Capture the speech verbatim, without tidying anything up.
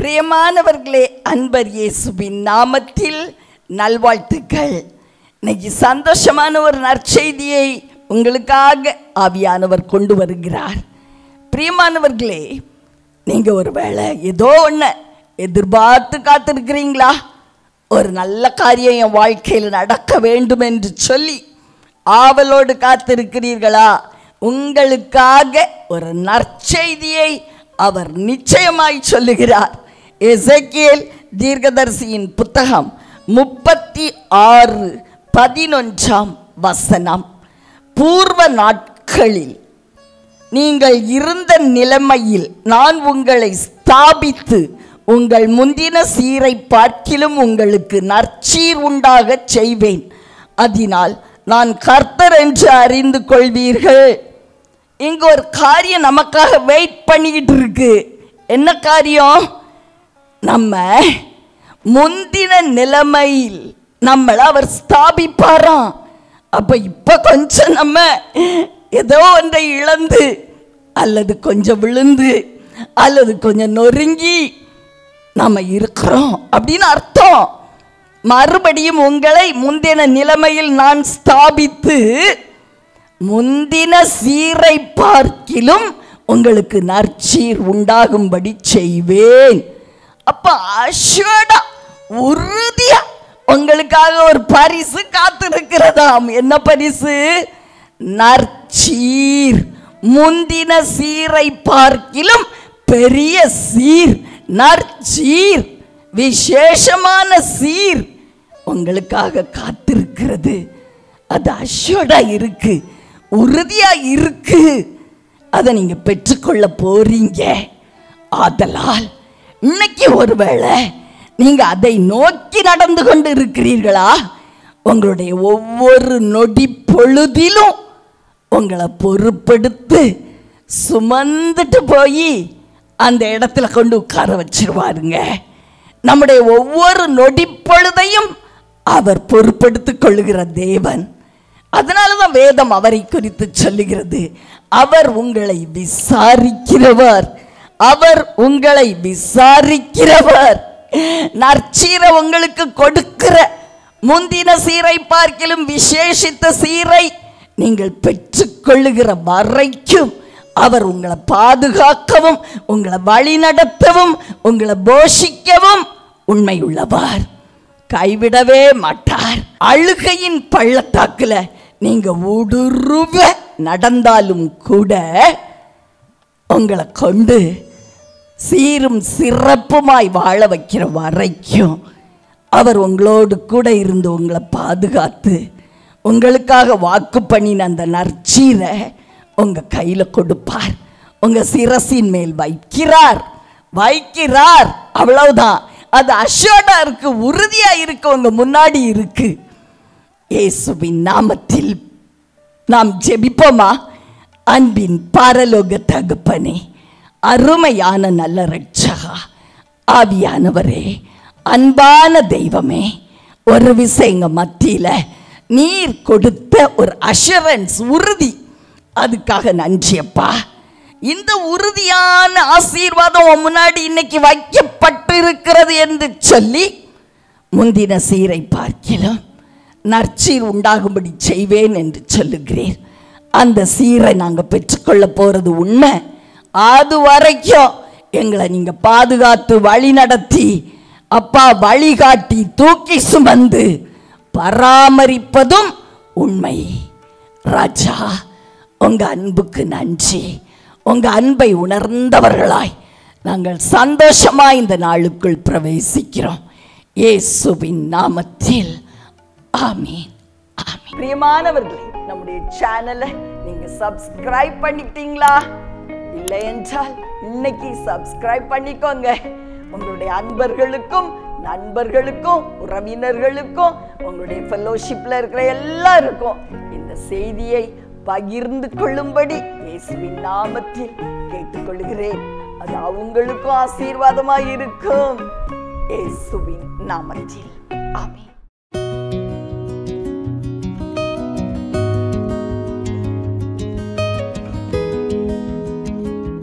பிரியமானவர்களே, அன்பர் இயேசுவின் நாமத்தில் நல்வாழ்த்துக்கள். இன்னைக்கு சந்தோஷமான ஒரு நற்செய்தியை உங்களுக்காக ஆவியானவர் கொண்டு வருகிறார். பிரியமானவர்களே, நீங்க ஒரு வேளை ஏதோ ஒன்று எதிர்பார்த்து காத்திருக்கிறீங்களா? ஒரு நல்ல காரியம் என் வாழ்க்கையில் நடக்க வேண்டும் என்று சொல்லி ஆவலோடு காத்திருக்கிறீர்களா? உங்களுக்காக ஒரு நற்செய்தியை அவர் நிச்சயமாய் சொல்லுகிறார். எசேக்கியேல் தீர்க்கதரிசியின் புத்தகம் முப்பத்தி ஆறு பதினொன்றாம் வசனம். பூர்வ நாட்களில் நீங்கள் இருந்த நிலைமையில் நான் உங்களை ஸ்தாபித்து உங்கள் முந்தின சீரை பார்க்கிலும் உங்களுக்கு நற்சீர் உண்டாக செய்வேன். அதனால் நான் கர்த்தர் என்று அறிந்து கொள்வீர்கள். இங்க ஒரு காரியம் நமக்காக வெயிட் பண்ணிக்கிட்டு இருக்கு. என்ன காரியம்? நம்ம முந்தின நிலைமையில் நம்மளை அவர் ஸ்தாபிப்பாராம். அப்ப இப்ப கொஞ்சம் நம்ம ஏதோ ஒன்றை இழந்து அல்லது கொஞ்சம் விழுந்து அல்லது கொஞ்சம் நொறுங்கி நம்ம இருக்கிறோம் அப்படின்னு அர்த்தம். மறுபடியும் உங்களை முந்தின நிலைமையில் நான் ஸ்தாபித்து முந்தின சீரை பார்க்கிலும் உங்களுக்கு நற்சீர் உண்டாகும்படி செய்வேன். அப்ப அஷ்வடா உறுதியா உங்களுக்காக ஒரு பரிசு காத்திருக்கிறதாம். என்ன பரிசு? நற்சீர். முந்தின சீரை பார்க்கிலும் பெரிய சீர், நற்சீர், விசேஷமான சீர் உங்களுக்காக காத்திருக்கிறது. அது அஷ்வடா இருக்கு, உறுதியா இருக்கு. அதை நீங்க பெற்றுக்கொள்ள போறீங்க. ஆதலால் இன்னைக்கு ஒருவேளை நீங்க அதை நோக்கி நடந்து கொண்டு இருக்கிறீர்களா? உங்களுடைய ஒவ்வொரு நொடி பொழுதிலும் உங்களை பொறுப்படுத்து சுமந்துட்டு போய் அந்த இடத்துல கொண்டு உட்கார வச்சிருவாருங்க. நம்முடைய ஒவ்வொரு நொடி பொழுதையும் அவர் பொறுப்படுத்திக் கொள்ளுகிற தேவன். அதனாலதான் வேதம் அவரை குறித்து சொல்லுகிறது, அவர் உங்களை விசாரிக்கிறவர். அவர் உங்களை விசாரிக்கிறவர். நற்சீரை உங்களுக்கு கொடுக்கிற முந்தின சீரை பார்க்கிலும் விசேஷித்த சீரை நீங்கள் பெற்றுக்கொள்ளுகிற வரைக்கும் அவர் உங்களை பாதுகாக்கவும் உங்களை வழி நடத்தவும் உங்களை போஷிக்கவும் உண்மையுள்ளவர். கைவிடவே மாட்டார். அழுகையின் பள்ளத்தாக்குல நீங்க ஊடுருவ நடந்தாலும் கூட உங்களை கொண்டு சீரும் சிறப்புமாய் வாழ வைக்கிற வரைக்கும் அவர் உங்களோடு கூட இருந்து உங்களை பாதுகாத்து உங்களுக்காக வாக்கு பண்ணின அந்த நற்சீரை உங்க கையில கொடுப்பார். உங்க சிரசின் மேல் வைக்கிறார் வைக்கிறார் அவ்வளவுதான். அது அஷ்வடா இருக்கு, உறுதியா இருக்கு, உங்க முன்னாடி இருக்கு. இயேசுவின் நாமத்தில் நாம் ஜெபிப்போமா? அன்பின் பரலோக தகப்பனே, அருமையான நல்ல இரட்சகா, ஆவியானவரே, அன்பான தெய்வமே, ஒரு விஷயம் எங்க மத்தியில நீர் கொடுத்த ஒரு அஷூரன்ஸ், உறுதி, அதுக்காக நன்றியப்பா. இந்த உறுதியான ஆசீர்வாதம் முன்னாடி இன்னைக்கு வைக்கப்பட்டு இருக்கிறது என்று சொல்லி முந்தின சீரை பார்க்கிலும் நற்சீர் உண்டாகும்படி செய்வேன் என்று சொல்லுகிறேன். அந்த சீரை நாங்கள் பெற்றுக்கொள்ள போறது உண்மை. அது வரைக்கும் எங்களை நீங்க பாதுகாத்து வழி நடத்தி அப்பா வழிகாட்டி தூக்கி சுமந்து பராமரிப்பதும் உண்மை. ராஜா, உங்க அன்புக்கு நன்றி. உங்க அன்பை உணர்ந்தவர்களாய் நாங்கள் சந்தோஷமா இந்த நாளுக்குள் பிரவேசிக்கிறோம். இயேசுவின் நாமத்தில் ஆமீன். ஆமீன். பிரியமானவர்களே, நம்முடைய சேனலை நீங்க சப்ஸ்கிரைப் பண்ணிட்டீங்களா? இல்லை என்றால் இன்னைக்கு சப்ஸ்கிரைப் பண்ணிக்கோங்க. உங்களுடைய அன்பர்களுக்கும் நண்பர்களுக்கும் உறவினர்களுக்கும் உங்களுடைய ஃபெலோஷிப்ல இருக்கிற எல்லாருக்கும் இந்த செய்தியை பகிர்ந்து கொள்ளும்படி இயேசுவின் நாமத்தில் கேட்டுக்கொள்கிறேன். அது அவங்களுக்கும் ஆசீர்வாதமாக இருக்கும். இயேசுவின் நாமத்தில் ஆமென்.